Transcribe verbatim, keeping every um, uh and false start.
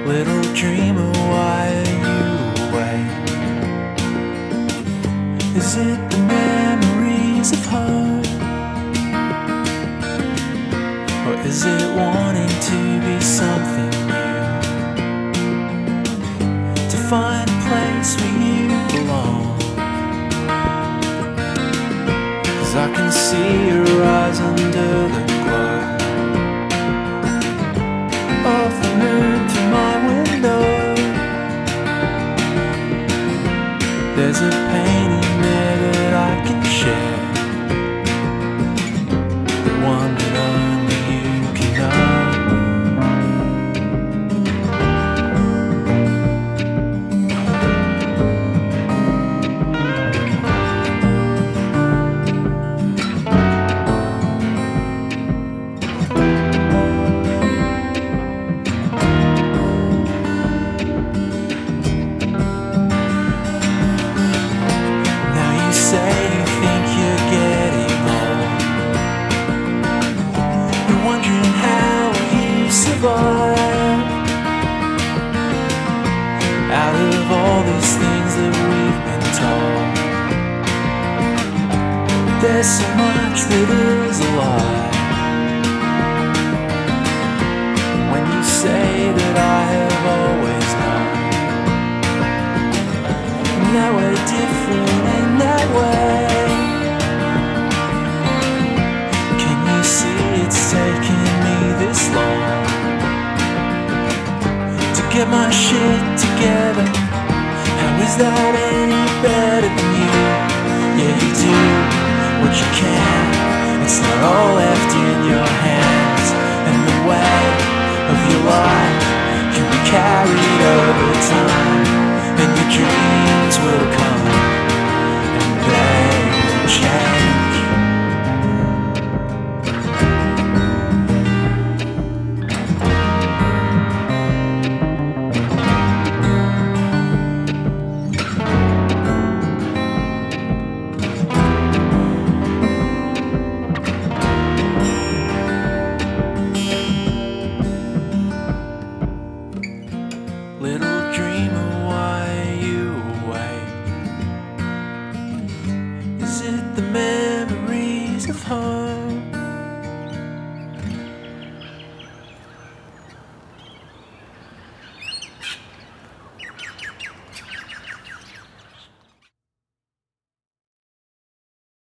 Little dreamer, why are you awake? Is it the memories of her? Or is it wanting to be something new? To find a place where you belong? 'Cause I can see your eyes under the glow of the moon through my window. There's a pain in there that I can share, the one that only you can know. Say you think you're getting old. You're wondering how you survive out of all these things that we've been told. There's so much that is a lie. When you say that I have always known, and that we're different in that way, can you see it's taken me this long to get my shit together? How is that any better than you? Yeah, you do what you can. It's not all left in your hands, and the weight of your life can be carried over time, and your dreams will come and they will change. Little dreamer, why are you awake? Is it the memories of her?